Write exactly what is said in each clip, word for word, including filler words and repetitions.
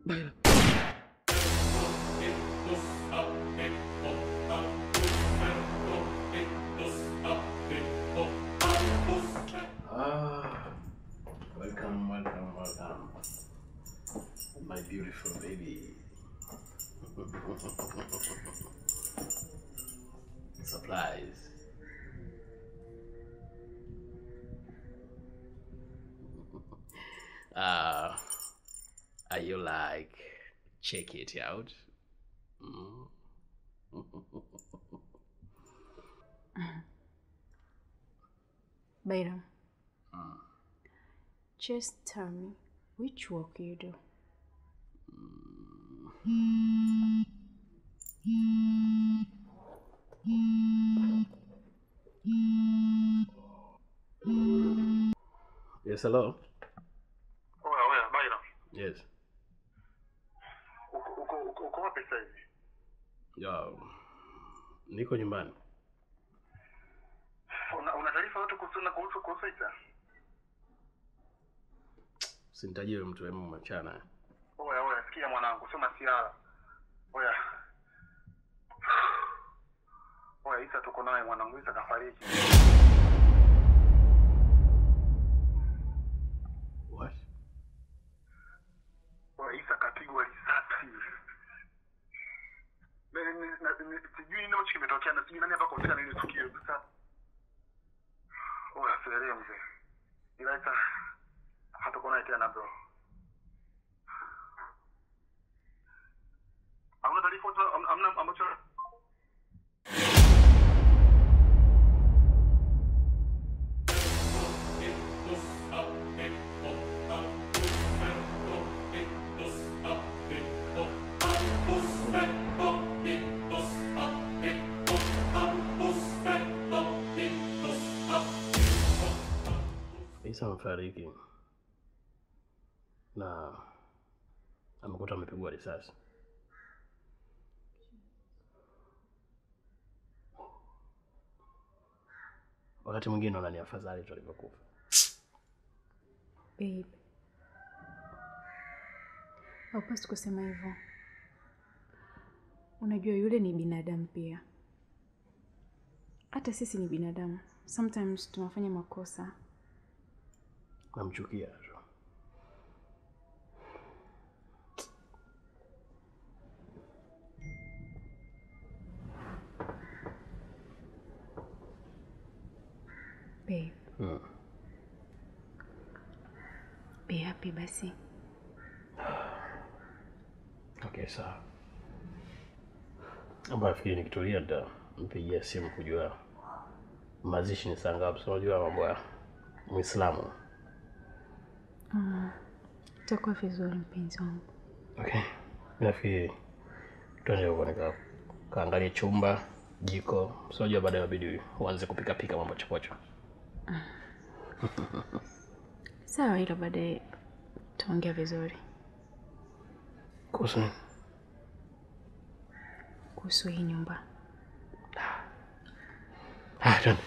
Baila. Ah, welcome, welcome, welcome, my beautiful baby. Surprise. Uh, are you like, check it out? Mm. Bayram, Mm. just tell me which work you do. Yes, hello? Oh, yeah, Bayram. Yes. Uko uko uko uko wapi sasa hivi? Ya, niko nyumbani. Una una taarifa yote kuhusu na kuhusu kuhusu Isa? Sinitajiwe mtu wemu machana. Oya oya, sikia mwanangu, sio masiara. Oya. Oya, Isa tuko naye mwanangu, Isa kafariki. What? Oya, Isa kapigwa risasi. Mimi sijui nini ambacho kimetokea na sijui nani hapa kuhusika na ile tukio sasa. Oya, sielewi mzee. Ila Isa hatuko naye tena bro. Hamna taarifa hamna ambacho Isa amefariki na amekuta amepigwa risasi. Wakati mwingine unani afadhali tu alivyokufa. Babe, haupaswi kusema hivyo. Unajua yule ni binadamu pia. Hata sisi ni binadamu. Sometimes tunafanya makosa. Namchukia tu. Babe, Hmm. be happy basi. Okay, sawa. Amba fikiri nikitulia nita mpigia simu kujua mazishi ni saa ngapi. So unajua mambo ya Muislamu. Mm. Itakuwa vizuri mpenzi wangu. Okay. Nafikiri tuende huko nika kaangalia chumba, jiko. So unajua baadaye inabidi uanze kupika pika mambo chopocho. Sawa, hilo baadaye tuongea vizuri. Kuhusu Kuhusu hii nyumba. Ah, done.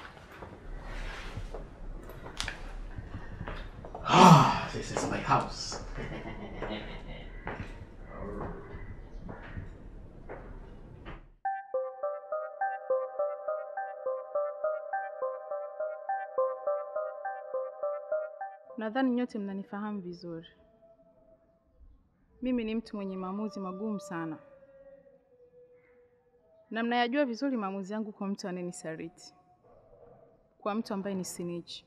Ah, this is my house. Nadhani nyote mnanifahamu vizuri. Mimi ni mtu mwenye maamuzi magumu sana. Na mnayajua vizuri maamuzi yangu kwa mtu anayenisaliti. Kwa mtu ambaye ni snitch.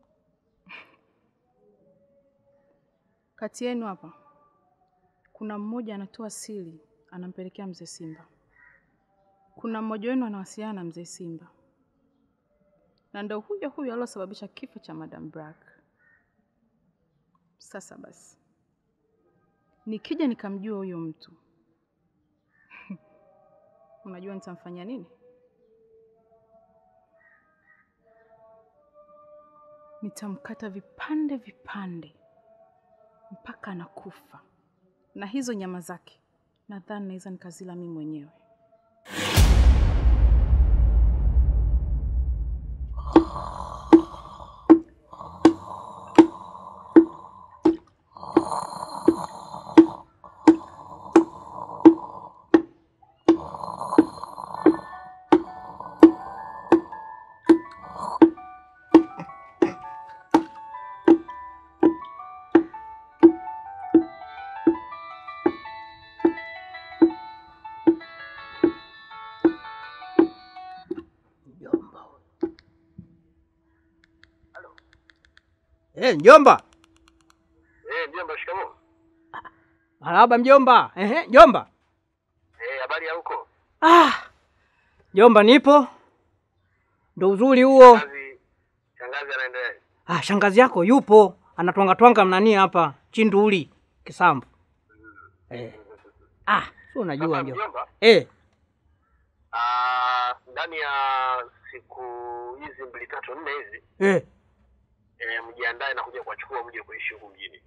Kati yenu hapa kuna mmoja anatoa siri, anampelekea mzee Simba. Kuna mmoja wenu anawasiliana na mzee Simba. Na ndio huyo huyo aliyosababisha kifo cha Madam Black. Sasa basi, nikija nikamjua huyo mtu, unajua nitamfanyia nini? Nitamkata vipande vipande mpaka anakufa, na hizo nyama zake nadhani naweza nikazila mimi mwenyewe. Eh, mjomba. Eh, mjomba, shikamoo. Marahaba mjomba. Ehe, mjomba. Eh, habari ya huko? Ah. Mjomba nipo. Ndio uzuri huo. Shangazi, shangazi anaendelea. Ah, shangazi yako yupo. Anatwanga twanga mnani hapa, Chinduli, Kisambu. Eh. Ah, sio unajua mjomba. Eh. Ah, ndani ya siku hizi mbili tatu nne hizi. Eh. Eh, mjiandae na kuja kuachukua mje kuishi huko mjini.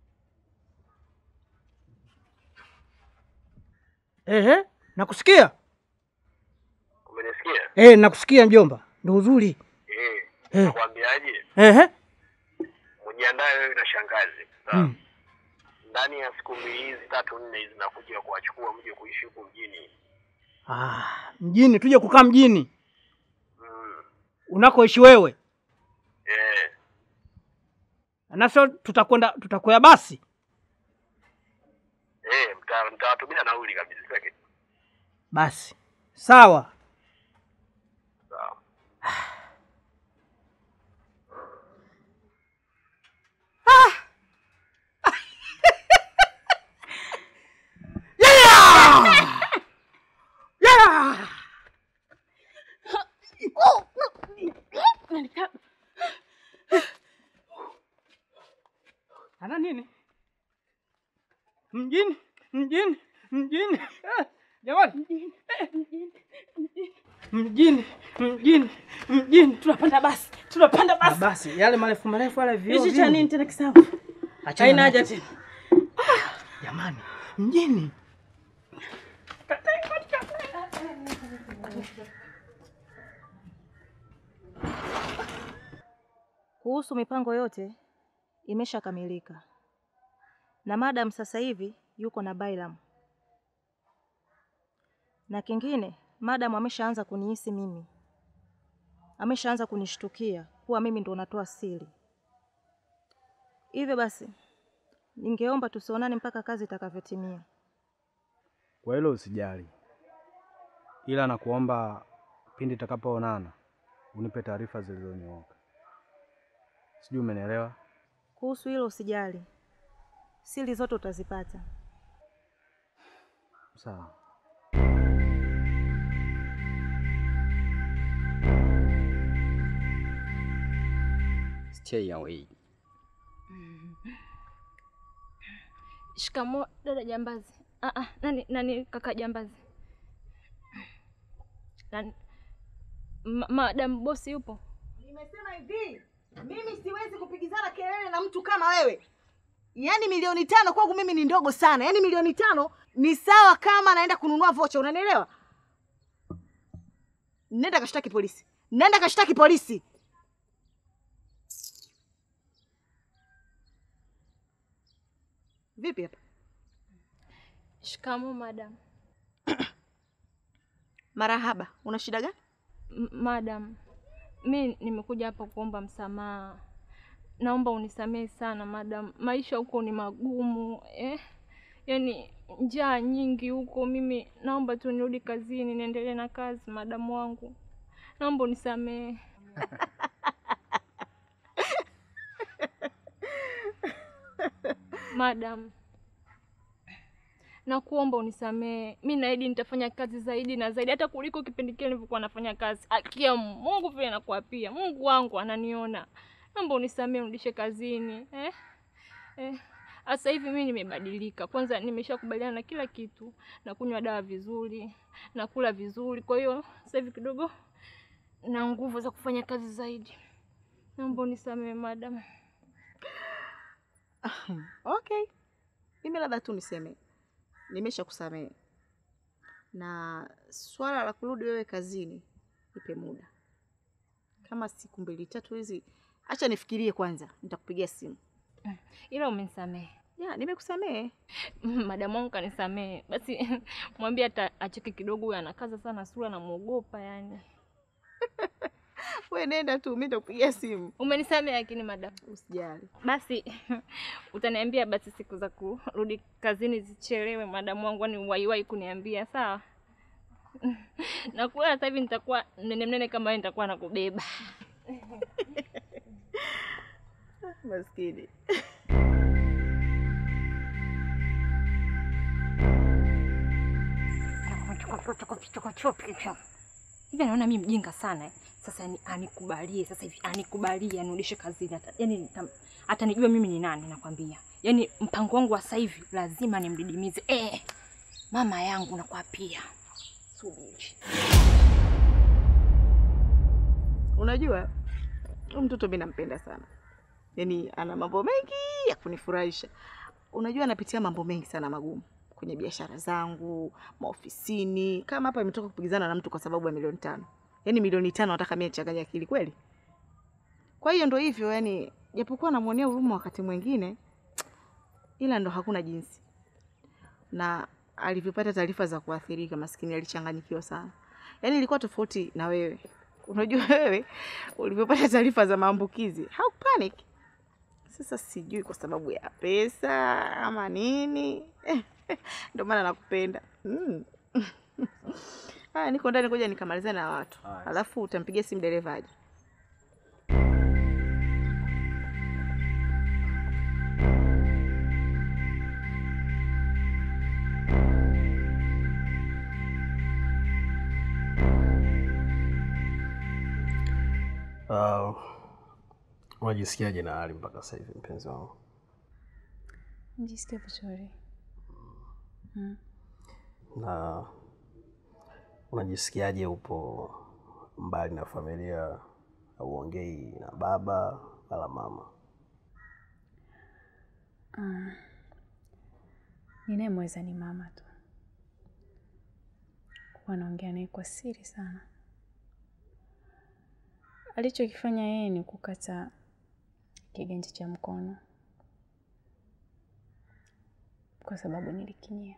Ehe, nakusikia. Umenisikia? Eh, nakusikia mjomba. Ndio uzuri. Eh. Eh. Nakwambiaje? Ehe. Mjiandae wewe na shangazi. Mm. Ndani ya siku mbili hizi tatu nne hizi nakuja kuachukua mje kuishi huko mjini. Ah, mjini tuje kukaa mjini. Mm. Unakoishi wewe? Eh. Na sio tutakwenda tutakwea basi. Eh, mta mtawatumia nauli kabisa pekee. Basi. Sawa. Sawa. Ana nini? Mjini, mjini, mjini. Eh, jamani, mjini. Mjini, mjini, mjini. Tunapanda basi. Tunapanda basi. Basi, yale marefu marefu yale vio. Hichi cha nini tena Kisambu? Haina haja tena. Jamani, mjini. Kuhusu mipango yote imeshakamilika. Na madam sasa hivi yuko na Bailam. Na kingine, madam ameshaanza kunihisi mimi. Ameshaanza kunishtukia kuwa mimi ndo natoa siri. Hivyo basi, ningeomba tusionane mpaka kazi itakavyotimia. Kwa hilo usijali. Ila nakuomba pindi tutakapoonana unipe taarifa zilizonyooka. Sijui umenielewa? Kuhusu hilo usijali. Siri zote utazipata. Sawa. Stay away. Shikamoo dada Jambazi. Ah ah, nani nani kaka Jambazi? Nani? Ma, madam bosi yupo? Nimesema hivi, mimi siwezi kupigizana kelele na mtu kama wewe. Yaani milioni tano kwangu mimi ni ndogo sana. Yaani milioni tano ni sawa kama naenda kununua vocha, unanielewa? Nenda kashtaki polisi. Nenda kashtaki polisi. Vipi hapa? Shikamoo madam. Marahaba. Una shida gani? M madam, mimi nimekuja hapa kuomba msamaha. Naomba unisamehe sana madam. Maisha huko ni magumu, eh? Yaani njaa nyingi huko. Mimi naomba tu nirudi kazini niendelee na kazi madam wangu. Naomba unisamehe. Madam, nakuomba unisamehe. Mimi naahidi nitafanya kazi zaidi na zaidi hata kuliko kipindi kile nilivyokuwa nafanya kazi. Akia Mungu vile nakuapia. Mungu wangu ananiona. Naomba unisamehe nirudishe kazini, eh? Eh. Sasa hivi mimi nimebadilika. Kwanza nimeshakubaliana na kila kitu. Na kunywa dawa vizuri, na kula vizuri. Kwa hiyo sasa hivi kidogo na nguvu za kufanya kazi zaidi. Naomba unisamehe madam. Okay. Mimi labda tu niseme nimeshakusamehe. Na swala la kurudi wewe kazini nipe muda. Kama siku mbili tatu hizi acha nifikirie kwanza, nitakupigia simu. Ila umenisamehe. Ya, nimekusamehe. Madam wangu kanisamehe. Basi mwambie hata acheke kidogo, huyu anakaza sana sura na muogopa yani. Wewe nenda tu, mimi nitakupigia simu. Umenisamehe lakini madam. Usijali. Basi utaniambia basi siku za kurudi kazini zichelewe madam wangu, ni waiwai kuniambia, sawa? Na kwa sasa hivi nitakuwa nene nene kama wewe, nitakuwa nakubeba. Maskini. Hivi anaona mimi mjinga sana eh. Sasa ni anikubalie sasa hivi anikubalie anirudishe kazini hata yani hata nijue mimi ni nani nakwambia. Yaani mpango wangu wa sasa hivi lazima nimdidimize. Eh. Mama yangu nakwapia. Subiri. Unajua huyu mtoto mimi nampenda sana. Yaani ana mambo mengi ya kunifurahisha. Unajua anapitia mambo mengi sana magumu kwenye biashara zangu, maofisini. Kama hapa imetoka kupigizana na mtu kwa sababu ya milioni tano. Yaani milioni tano nataka mimi nichanganye akili kweli. Kwa hiyo ndo hivyo yani japokuwa namuonea huruma wakati mwingine ila ndo hakuna jinsi. Na alivyopata taarifa za kuathirika maskini alichanganyikiwa sana. Yaani ilikuwa tofauti na wewe. Unajua wewe ulivyopata taarifa za maambukizi, haupanic. Sasa sijui kwa sababu ya pesa ama nini. Ndio maana nakupenda. Mm. Haya niko ndani ngoja nikamaliza na watu. Alafu utampigia simu dereva aje. Uh, unajisikiaje na hali mpaka sasa hivi mpenzi wangu? Najisikia vizuri. Mm. Na unajisikiaje upo mbali na familia, hauongei na baba wala mama? Ah. Ninayemweza ni mama tu. Wanaongea naye kwa siri sana. Alichokifanya yeye ni kukata kiganja cha mkono. Kwa sababu nilikinyia.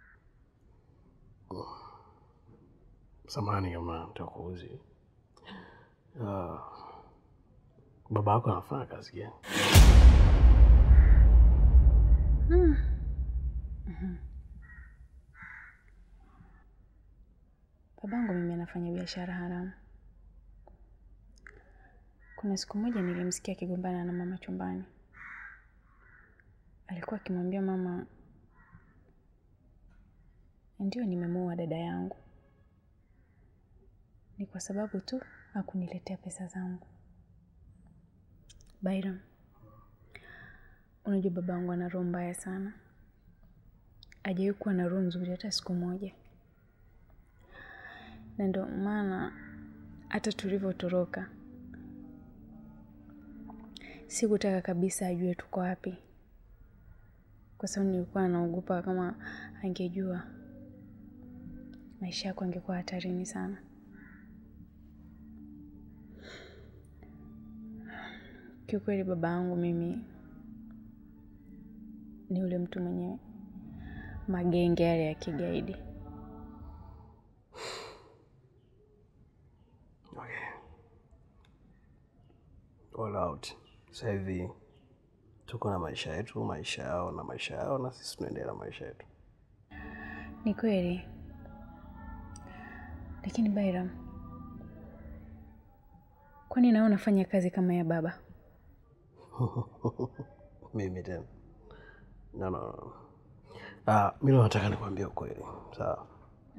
Oh. Samahani kama nitakuuzi. Uh, baba yako anafanya kazi gani? Mm. Mm-hmm. Babangu mimi anafanya biashara haramu. Kuna siku moja nilimsikia akigombana na mama chumbani. Alikuwa akimwambia mama, ndio nimemuoa dada yangu. Ni kwa sababu tu hakuniletea pesa zangu. Byram, unajua babangu ana roho mbaya sana. Hajawahi kuwa na roho nzuri hata siku moja. Na ndio maana hata tulivyotoroka sikutaka kabisa ajue tuko wapi. Kwa sababu nilikuwa naogopa kama angejua maisha yako angekuwa hatarini sana. Kiukweli baba yangu mimi ni ule mtu mwenye magenge yale ya kigaidi. Okay. All out. Sasa hivi tuko na maisha yetu, maisha yao na maisha yao na sisi tunaendelea na maisha yetu. Ni kweli. Lakini Byram, kwani nawe unafanya kazi kama ya baba? Mimi tena. No no no. Ah, mimi nataka nikwambie ukweli. Sawa.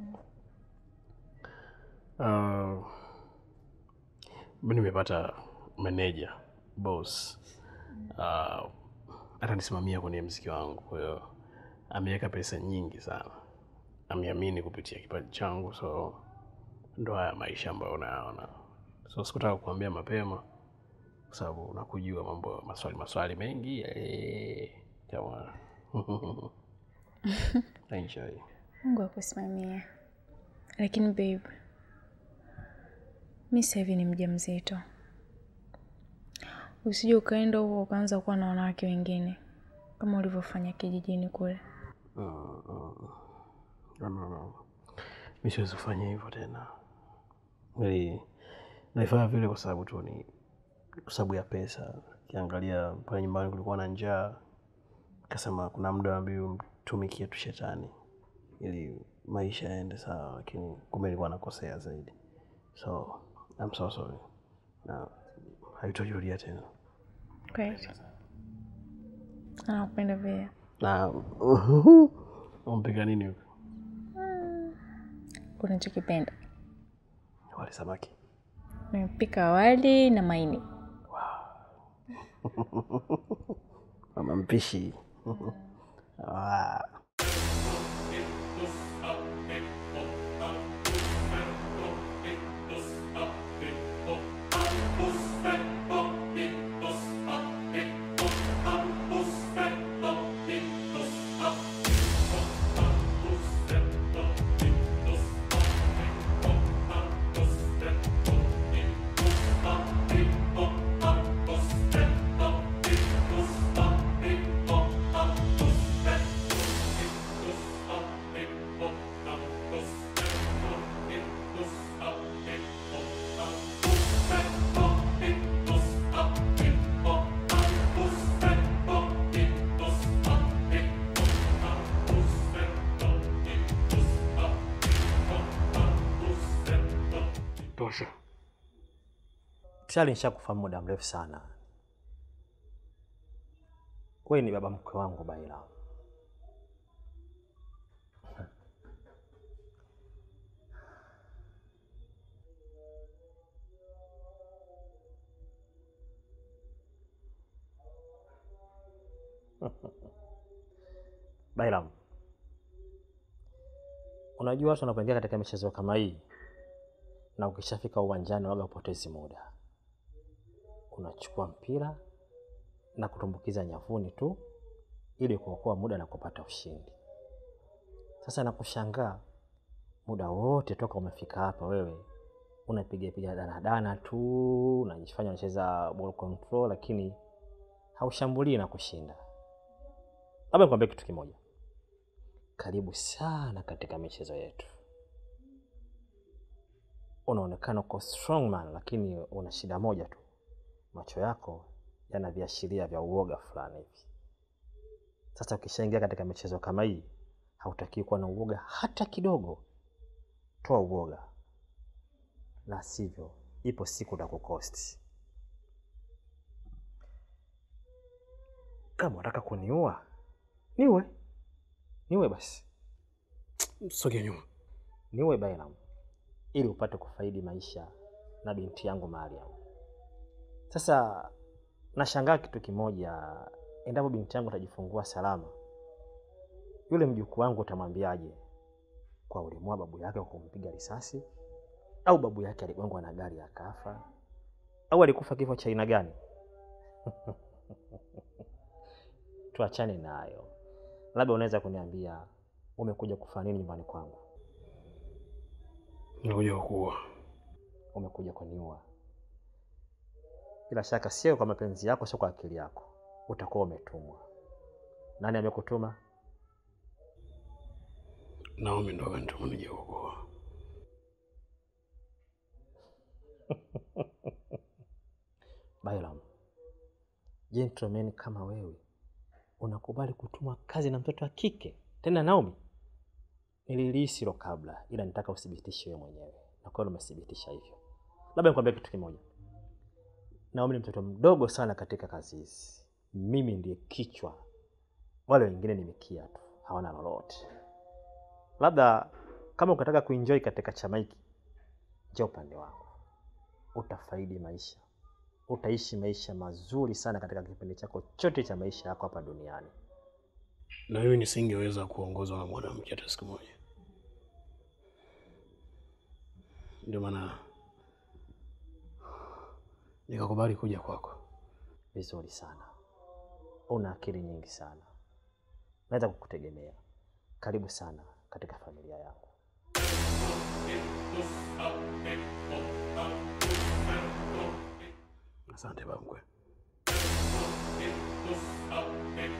Uh, mimi nimepata manager, boss. Uh, atanisimamia kwenye muziki wangu. Kwa hiyo ameweka pesa nyingi sana. Ameamini kupitia kipaji changu, so ndo haya maisha ambayo unayaona. So sikutaka kukuambia mapema kwa sababu unakujua mambo maswali maswali mengi eh kama enjoy. Mungu akusimamie. Lakini babe, mimi sasa hivi ni mjamzito. Usije ukaenda huko ukaanza kuwa na wanawake wengine kama ulivyofanya kijijini kule. Uh, uh, no no no. Mimi siwezi kufanya hivyo tena. Nili naifanya vile kwa sababu tu ni kwa sababu ya pesa. Kiangalia pale nyumbani kulikuwa na njaa. Kasema kuna muda ambao mtumikie tu shetani ili maisha yaende sawa, lakini kumbe nilikuwa nakosea zaidi. So I'm so sorry. Na haitojulia tena. Great. Nakupenda pia. Na umpika nini huko? Hmm. Unachokipenda? Wali samaki. Nimepika wali na maini. Wow. Mama mpishi. Wow. Tosha. Tayari nishakufahamu muda mrefu sana. Wewe ni baba mkwe wangu Baila. Baila. Unajua watu wanapoingia katika michezo kama hii na ukishafika uwanjani waga upotezi muda. Unachukua mpira na kutumbukiza nyavuni tu ili kuokoa muda na kupata ushindi. Sasa nakushangaa muda wote toka umefika hapa wewe unapiga piga dana dana tu, unajifanya unacheza ball control lakini haushambulii na kushinda. Labda nikwambie kitu kimoja. Karibu sana katika michezo yetu. Unaonekana uko strong man lakini una shida moja tu. Macho yako yana viashiria vya uoga fulani hivi. Sasa ukishaingia katika michezo kama hii, hautaki kuwa na uoga hata kidogo. Toa uoga. La sivyo, ipo siku utakukosti. Kama unataka kuniua, niwe. Niwe basi. Sogea nyuma. Niwe Baila. Ili upate kufaidi maisha na binti yangu Mariam. Sasa nashangaa kitu kimoja, endapo binti yangu atajifungua salama, yule mjukuu wangu utamwambiaje? Kwa ulimwa babu yake kwa kumpiga risasi, au babu yake aligongwa na gari akafa, au alikufa kifo cha aina gani? Tuachane nayo. Labda unaweza kuniambia umekuja kufanya nini nyumbani kwangu? Nimekuja kukuua. Umekuja kuniua. Bila shaka sio kwa mapenzi yako, sio kwa akili yako. Utakuwa umetumwa. Nani amekutuma? Naomi ndo kanituma nije kukuua. Baila. Gentleman kama wewe unakubali kutumwa kazi na mtoto wa kike? Tena Naomi? Nililihisi hilo kabla, ila nitaka uthibitishe wewe mwenyewe. Na kwa nini umethibitisha hivyo? Labda nikwambie kitu kimoja. Naomi ni mtoto mdogo sana katika kazi hizi. Mimi ndiye kichwa. Wale wengine ni mikia tu, hawana lolote. Labda kama ukataka kuenjoy katika chama hiki, njoo upande wangu. Utafaidi maisha. Utaishi maisha mazuri sana katika kipindi chako chote cha maisha yako hapa duniani. Na mimi nisingeweza kuongozwa na mwanamke hata siku moja. Ndio maana nikakubali kuja kwako. Vizuri sana. Una akili nyingi sana. Naweza kukutegemea. Karibu sana katika familia yangu. Asante baba mkwe.